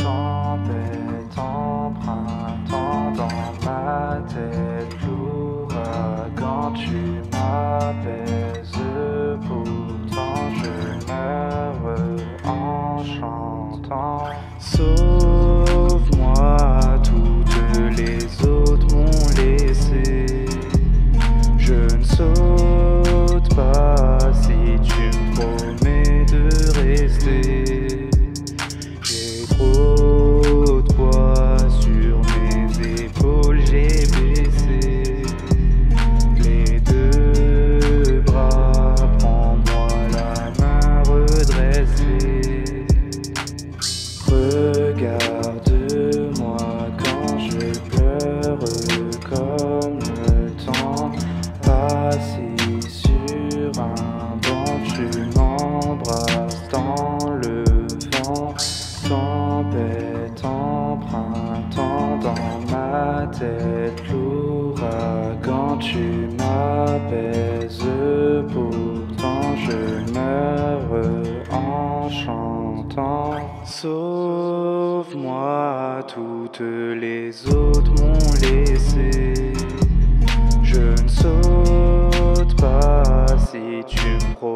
Tempête en printemps dans ma tête, l'ouragan, tu m'apaises, pourtant je meurs en chantant. Sauve-moi, toutes les autres m'ont laissé. Je ne saute pas si tu me promets de rester. J'ai trop de poids sur mes épaules, j'ai baissé les deux bras. Prends-moi la main redressée. Regarde-moi quand je pleure, comme le temps assis sur un banc, tu m'embrasses dans le vent. Tempête en printemps dans ma tête, l'ouragan, tu m'apaises, pourtant je meurs en chantant. Sauve-moi, toutes les autres m'ont laissé. Je ne saute pas si tu me